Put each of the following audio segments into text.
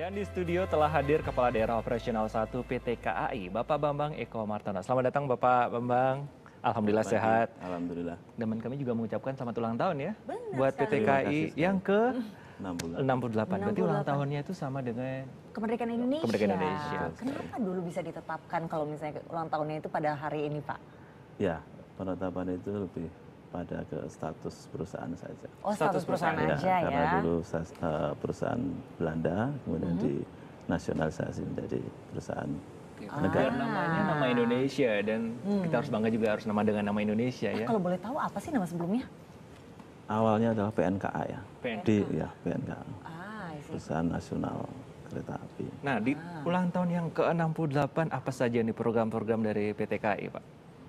Dan di studio telah hadir Kepala Daerah Operasional 1 PT KAI, Bapak Bambang Eko Martono. Selamat datang Bapak Bambang. Alhamdulillah sehat. Alhamdulillah. Dan kami juga mengucapkan selamat ulang tahun ya. Benar buat PT sekali. KAI yang ke 68. Berarti ulang tahunnya itu sama dengan Kemerdekaan Indonesia. Kemerdekaan Indonesia. Kenapa dulu bisa ditetapkan kalau misalnya ulang tahunnya itu pada hari ini, Pak? Ya, penetapan itu lebih pada ke status perusahaan saja. Oh, status perusahaan aja ya. Karena dulu perusahaan Belanda, kemudian dinasionalisasi menjadi perusahaan negara. Namanya nama Indonesia dan kita harus bangga juga harus nama dengan nama Indonesia ya. Kalau boleh tahu apa sih nama sebelumnya? Awalnya adalah PNKA ya. PNKA. I see. Perusahaan Nasional Kereta Api. Nah, di ulang tahun yang ke-68 apa saja nih program-program dari PT KAI, Pak?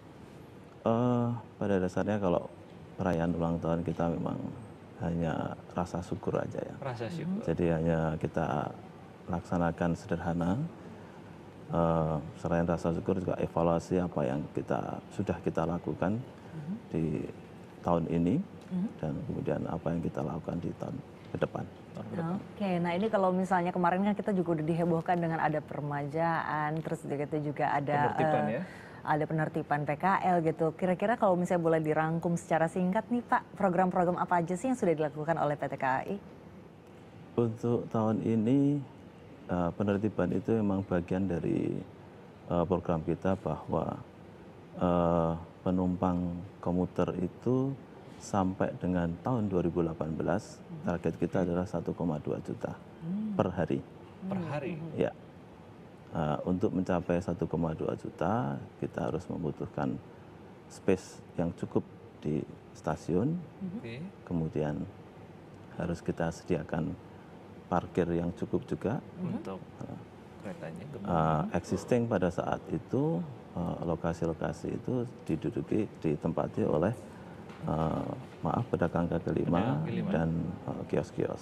Pada dasarnya kalau perayaan ulang tahun kita memang hanya rasa syukur aja ya. Rasa syukur. Jadi hanya kita laksanakan sederhana. Selain rasa syukur juga evaluasi apa yang sudah kita lakukan di tahun ini dan kemudian apa yang kita lakukan di tahun ke depan. Oke, nah ini kalau misalnya kemarin kan kita juga udah dihebohkan dengan ada permajaan, terus juga ada Penertiban ya. ada penertiban PKL gitu. Kira-kira kalau misalnya boleh dirangkum secara singkat nih Pak, program-program apa aja sih yang sudah dilakukan oleh PT KAI? Untuk tahun ini penertiban itu memang bagian dari program kita bahwa penumpang komuter itu sampai dengan tahun 2018 target kita adalah 1,2 juta per hari. Per hari. Ya. Untuk mencapai 1,2 juta kita harus membutuhkan space yang cukup di stasiun, kemudian harus kita sediakan parkir yang cukup juga Untuk keretanya. existing pada saat itu lokasi-lokasi itu ditempati oleh pedagang kaki lima dan kios-kios.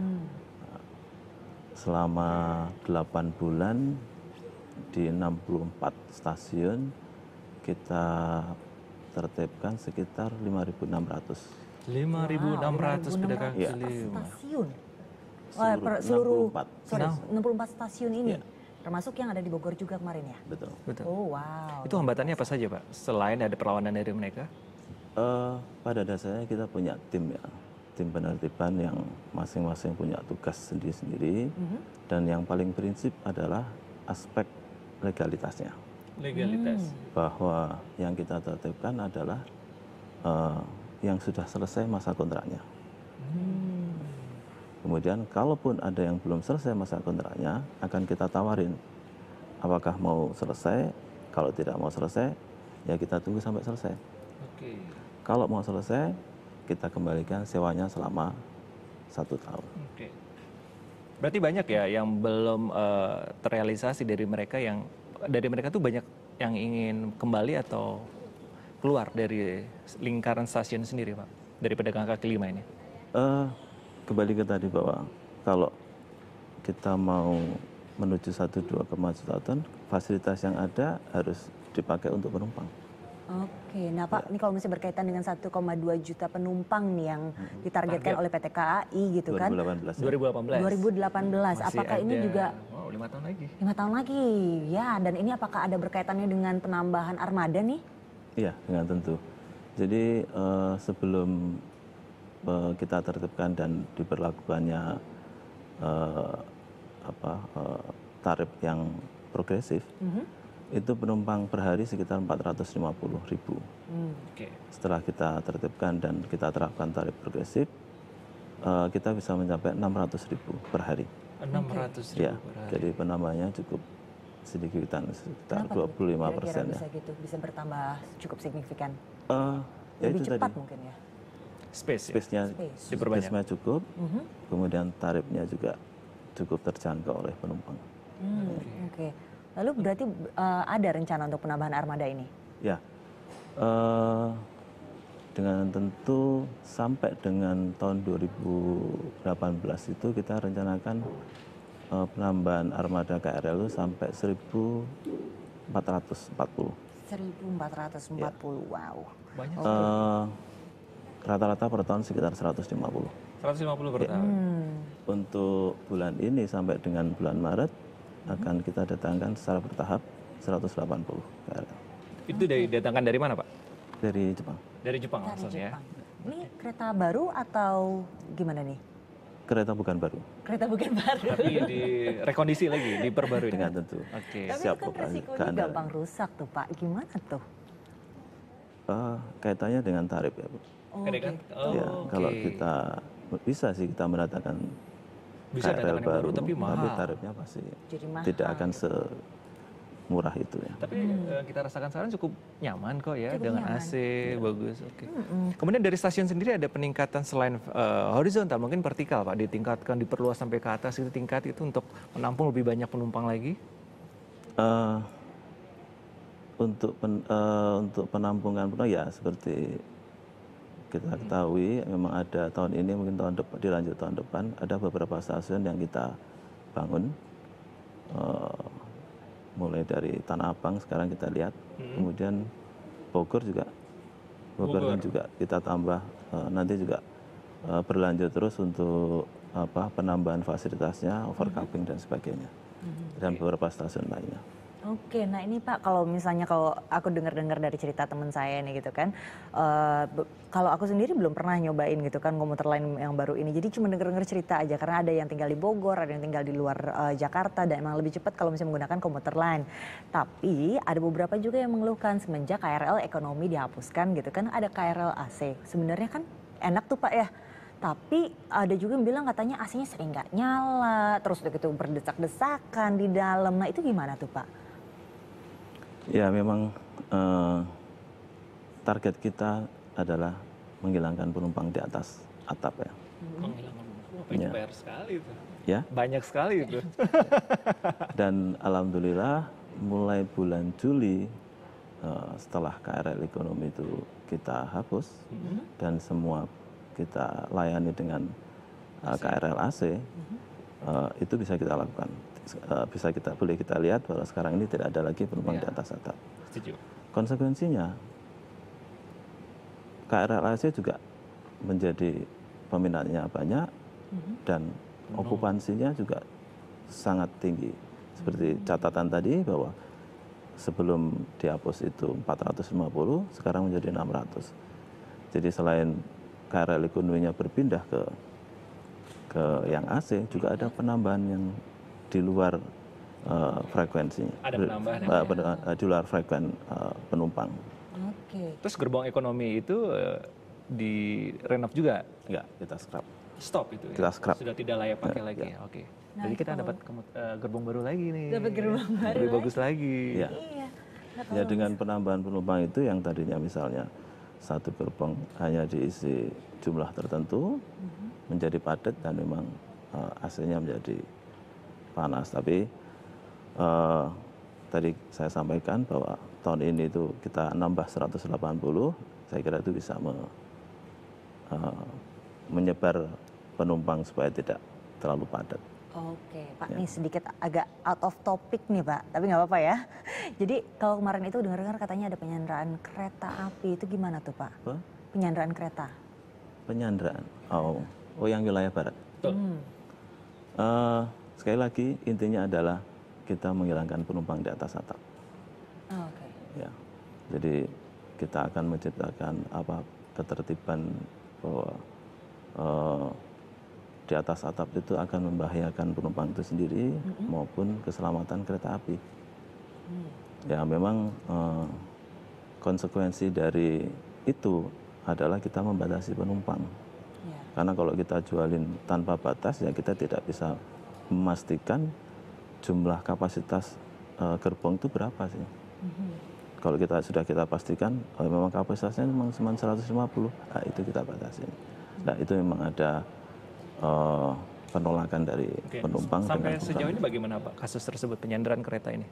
Selama 8 bulan di 64 stasiun kita tertibkan sekitar 5.600. 5.600 pedagang kaki lima. Stasiun. Seluruh 64 stasiun ini. Iya. Termasuk yang ada di Bogor juga kemarin ya? Betul. Betul. Oh, wow. Itu hambatannya apa saja, Pak? Selain ada perlawanan dari mereka? Pada dasarnya kita punya tim ya, tim penertiban yang masing-masing punya tugas sendiri-sendiri dan yang paling prinsip adalah aspek legalitasnya. Legalitas. Bahwa yang kita tertibkan adalah yang sudah selesai masa kontraknya. Kemudian kalaupun ada yang belum selesai masa kontraknya akan kita tawarin apakah mau selesai. Kalau tidak mau selesai ya kita tunggu sampai selesai. Oke. Kalau mau selesai, kita kembalikan sewanya selama 1 tahun. Oke. Berarti banyak ya yang belum terrealisasi dari mereka tuh banyak yang ingin kembali atau keluar dari lingkaran stasiun sendiri, Pak, dari pedagang kaki lima ini. Kembali ke tadi bahwa kalau kita mau menuju 1-2 kemajuan, fasilitas yang ada harus dipakai untuk penumpang. Oke, nah Pak, ini kalau misalnya berkaitan dengan 1,2 juta penumpang nih yang ditargetkan oleh PT KAI gitu kan? 2018. 2018. Apakah ini juga 5 tahun lagi? 5 tahun lagi, ya. Dan ini apakah ada berkaitannya dengan penambahan armada nih? Iya, dengan tentu. Jadi sebelum kita tertibkan dan diberlakukannya tarif yang progresif, itu penumpang per hari sekitar 450.000. Setelah kita tertibkan dan kita terapkan tarif progresif, kita bisa mencapai 600.000 per hari. 600.000 Ya, per hari. jadi penambahannya cukup sekitar 25% ya. Bisa gitu, bisa bertambah cukup signifikan. Ya Lebih itu cepat tadi. mungkin ya. Space-nya Diperbanyak. cukup, kemudian tarifnya juga cukup terjangkau oleh penumpang. Oke. Lalu berarti ada rencana untuk penambahan armada ini? Ya, dengan tentu sampai dengan tahun 2018 itu kita rencanakan penambahan armada KRL itu sampai 1.440. 1.440, wow. Banyak. rata-rata per tahun sekitar 150. 150 per tahun. Untuk bulan ini sampai dengan bulan Maret akan kita datangkan secara bertahap 180 KRL. Itu datangkan dari mana, Pak? Dari Jepang. Dari Jepang Dari langsung ya. Jepang. Ini kereta baru atau gimana nih? Kereta bukan baru. Kereta bukan baru. Tapi direkondisi lagi, diperbarui. Dengan tentu. Oke. Tapi Siap itu kan operasi resikonya keandalan. gampang rusak tuh Pak. Gimana tuh? Kaitannya dengan tarif ya, Bu. Oh, Kan? gitu. Oh, Ya, oke. kalau kita bisa sih kita mendatangkan Bisa KRL datangkan yang baru, tapi mahal. tarifnya pasti Jadi mahal. tidak akan semurah itu ya. Tapi kita rasakan sekarang cukup nyaman kok ya, Cukup dengan nyaman. AC, bagus. Oke. Kemudian dari stasiun sendiri ada peningkatan selain horizontal, mungkin vertikal Pak, ditingkatkan, diperluas sampai ke atas itu tingkat itu untuk menampung lebih banyak penumpang lagi? Untuk penampungan penuh ya seperti kita ketahui memang ada tahun ini mungkin tahun depan dilanjut tahun depan ada beberapa stasiun yang kita bangun mulai dari Tanah Abang sekarang kita lihat kemudian Bogor kan juga kita tambah nanti juga berlanjut terus untuk penambahan fasilitasnya overcapping dan sebagainya dan beberapa stasiun lainnya. Oke, nah ini Pak, kalau misalnya kalau aku dengar-dengar dari cerita teman saya nih gitu kan, kalau aku sendiri belum pernah nyobain gitu kan komuter lain yang baru ini, jadi cuma dengar-dengar cerita aja karena ada yang tinggal di Bogor, ada yang tinggal di luar Jakarta dan emang lebih cepat kalau misalnya menggunakan komuter lain. Tapi ada beberapa juga yang mengeluhkan semenjak KRL ekonomi dihapuskan gitu kan, ada KRL AC. Sebenarnya kan enak tuh Pak ya. Tapi ada juga yang bilang katanya AC-nya sering nggak nyala, terus udah gitu berdesak-desakan di dalam. Nah itu gimana tuh Pak? Ya memang target kita adalah menghilangkan penumpang di atas atap ya. Menghilangkan penumpang, itu PR sekali itu. Ya. Banyak sekali itu. Dan alhamdulillah mulai bulan Juli setelah KRL ekonomi itu kita hapus dan semua kita layani dengan KRL AC, itu bisa kita lakukan. Boleh kita lihat bahwa sekarang ini tidak ada lagi penumpang di atas atap. Setuju. Konsekuensinya KRL AC juga menjadi peminatnya banyak dan okupansinya juga sangat tinggi. Seperti catatan tadi bahwa sebelum dihapus itu 450, sekarang menjadi 600. Jadi selain KRL ekonominya berpindah ke yang AC, juga ada penambahan yang di luar frekuensinya. Ada penambahan di luar frekuen penumpang. Oke. Terus gerbong ekonomi itu direnov juga? Enggak, kita scrap. Stop itu ya? Kita scrap. Sudah tidak layak pakai lagi ya? Oke. Nah, Jadi kita dapat gerbong baru lagi nih. Dapat gerbong baru Lebih bagus lagi. Ya. Iya. Nah, Ya dengan penambahan penumpang itu yang tadinya misalnya satu gerbong hanya diisi jumlah tertentu menjadi padat dan memang AC-nya menjadi panas. Tapi tadi saya sampaikan bahwa tahun ini itu kita nambah 180, saya kira itu bisa menyebar penumpang supaya tidak terlalu padat. Oke, Pak, nih sedikit agak out of topic nih Pak, tapi nggak apa-apa ya. Jadi kalau kemarin itu dengar-dengar katanya ada penyanderaan kereta api, itu gimana tuh Pak? Apa? Penyanderaan kereta. Penyanderaan. Oh yang wilayah barat. Betul. Sekali lagi intinya adalah kita menghilangkan penumpang di atas atap. Oke. Ya, jadi kita akan menciptakan ketertiban bahwa di atas atap itu akan membahayakan penumpang itu sendiri maupun keselamatan kereta api. Ya memang konsekuensi dari itu adalah kita membatasi penumpang. Ya. Karena kalau kita jualin tanpa batas ya kita tidak bisa memastikan jumlah kapasitas gerbong itu berapa sih. Kalau sudah kita pastikan memang kapasitasnya memang cuma 150, nah itu kita batasi. Nah itu memang ada penolakan dari penumpang. Sampai sejauh ini bagaimana Pak kasus tersebut, penyanderaan kereta ini?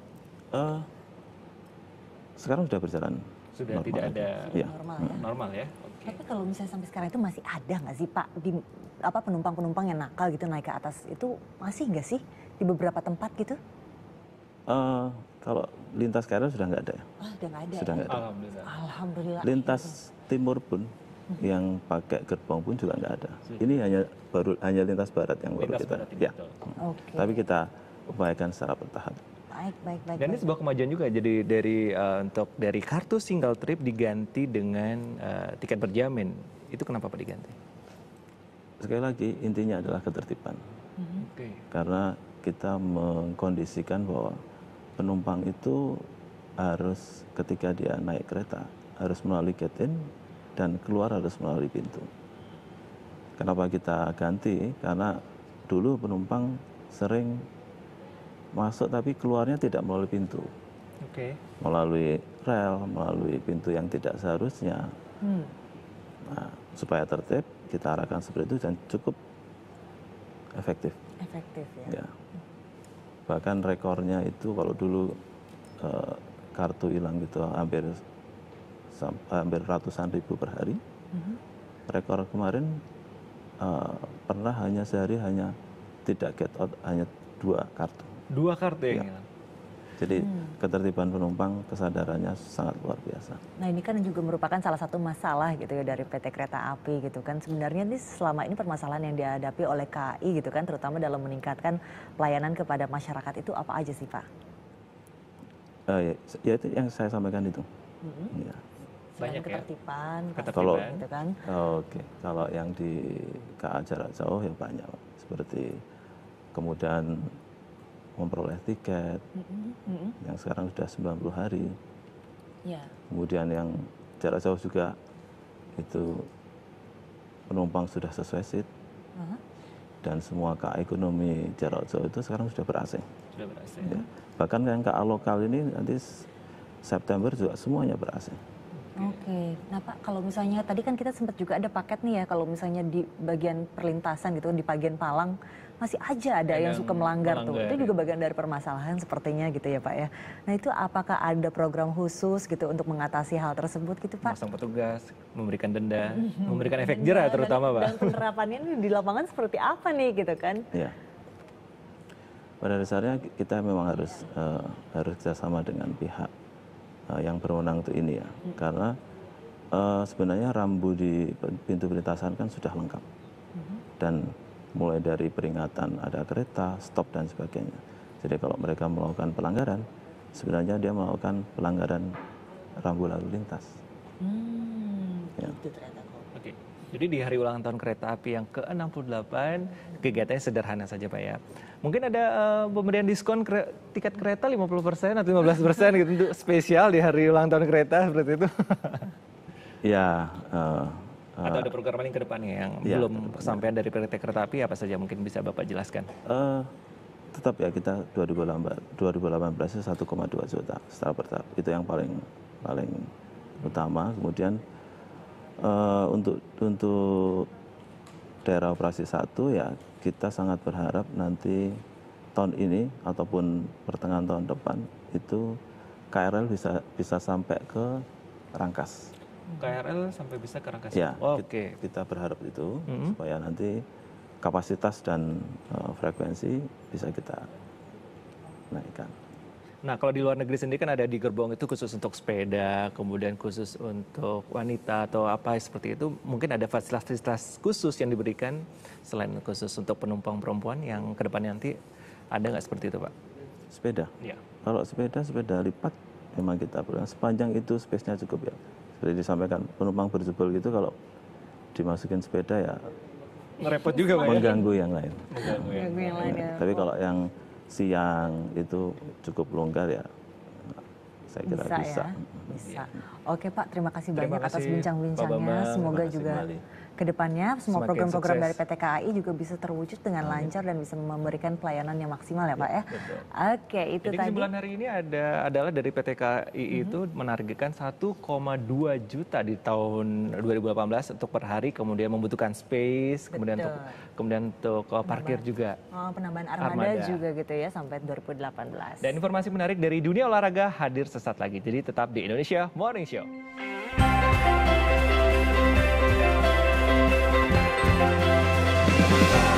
Sekarang sudah berjalan. Sudah normal. tidak ada Ya. normal ya? Oke. Tapi kalau misalnya sampai sekarang itu masih ada nggak sih Pak di penumpang-penumpang yang nakal gitu naik ke atas itu masih nggak sih di beberapa tempat gitu? Kalau lintas KRL sudah nggak ada ya. Udah nggak ada. Sudah Ya? nggak ada. Alhamdulillah. Alhamdulillah. Lintas timur pun yang pakai gerbong pun juga nggak ada. Ini hanya lintas barat yang baru kita. Ya. Tapi kita upayakan secara bertahap. Baik. Dan ini sebuah kemajuan juga. Jadi dari kartu single trip diganti dengan tiket berjamin. Itu kenapa Pak diganti? Sekali lagi intinya adalah ketertiban. Karena kita mengkondisikan bahwa penumpang itu harus ketika dia naik kereta harus melalui gate-in dan keluar harus melalui pintu. Kenapa kita ganti? Karena dulu penumpang sering masuk tapi keluarnya tidak melalui pintu. Melalui rel, melalui pintu yang tidak seharusnya. Nah, supaya tertib kita arahkan seperti itu dan cukup efektif. Ya. Bahkan rekornya itu kalau dulu kartu hilang itu hampir ratusan ribu per hari. Rekor kemarin pernah sehari hanya tidak get out, hanya 2 kartu. 2 kartu yang hilang. Jadi ketertiban penumpang, kesadarannya sangat luar biasa. Nah ini kan juga merupakan salah satu masalah gitu ya dari PT Kereta Api gitu kan. Sebenarnya ini selama ini permasalahan yang dihadapi oleh KAI gitu kan, terutama dalam meningkatkan pelayanan kepada masyarakat itu apa aja sih Pak? Ya itu yang saya sampaikan itu. Ya. Banyak ketertiban, kalau gitu kan. Kalau yang di KA jarak jauh ya banyak, seperti kemudian memperoleh tiket yang sekarang sudah 90 hari. Kemudian yang jarak jauh juga itu penumpang sudah sesuai seat. Dan semua KA ekonomi jarak jauh itu sekarang sudah ber-AC. Ya. Bahkan yang KA lokal ini nanti September juga semuanya ber-AC. Nah Pak, kalau misalnya tadi kan kita sempat juga ada paket nih ya, kalau misalnya di bagian perlintasan gitu, di bagian palang masih aja ada yang suka melanggar tuh. Itu juga bagian dari permasalahan sepertinya gitu ya Pak ya. Nah itu apakah ada program khusus gitu untuk mengatasi hal tersebut gitu Pak? Pasang petugas, memberikan denda, memberikan efek jerah terutama Pak. Dan penerapannya di lapangan seperti apa nih gitu kan? Ya. Pada dasarnya kita memang harus kerjasama dengan pihak yang berwenang untuk ini ya. Karena sebenarnya rambu di pintu perlintasan kan sudah lengkap. Dan mulai dari peringatan ada kereta, stop dan sebagainya. Jadi kalau mereka melakukan pelanggaran, sebenarnya dia melakukan pelanggaran rambu lalu lintas. Ya. Itu ternyata. Jadi di hari ulang tahun kereta api yang ke-68, kegiatannya sederhana saja Pak ya. Mungkin ada pemberian diskon tiket kereta 50% atau 15% gitu untuk spesial di hari ulang tahun kereta seperti itu. Ya. Atau ada program lain ke depannya yang belum kesampaian dari PT Kereta Api, apa saja mungkin bisa Bapak jelaskan? Tetap ya kita 2018 itu 1,2 juta secara bertahap. Itu yang paling utama. Kemudian untuk daerah operasi 1 ya kita sangat berharap nanti tahun ini ataupun pertengahan tahun depan itu KRL bisa sampai ke Rangkas. KRL sampai bisa ke Rangkas. Ya, kita berharap itu supaya nanti kapasitas dan frekuensi bisa kita naikkan. Nah, kalau di luar negeri sendiri kan ada di gerbong itu khusus untuk sepeda, kemudian khusus untuk wanita atau apa seperti itu. Mungkin ada fasilitas khusus yang diberikan selain khusus untuk penumpang perempuan yang ke depan nanti ada nggak seperti itu, Pak? Sepeda? Ya. Kalau sepeda lipat memang kita perlu. Sepanjang itu space-nya cukup ya. Seperti disampaikan, penumpang berjubel gitu kalau dimasukin sepeda ya ngerepot juga Pak, mengganggu yang lain. Mengganggu yang lain ya. Tapi kalau yang siang itu cukup longgar ya, saya kira bisa. Bisa. Oke Pak, terima kasih banyak atas bincang-bincangnya. Semoga juga kedepannya semua program-program dari PT KAI juga bisa terwujud dengan lancar dan bisa memberikan pelayanan yang maksimal ya Pak ya. Oke, itu jadi tadi. bulan hari ini adalah dari PT KAI itu menargetkan 1,2 juta di tahun 2018 untuk per hari, kemudian membutuhkan space, kemudian untuk parkir juga. Penambahan armada juga gitu ya sampai 2018. Dan informasi menarik dari dunia olahraga hadir sesaat lagi. Jadi tetap di Indonesia Morning Show. Thank you.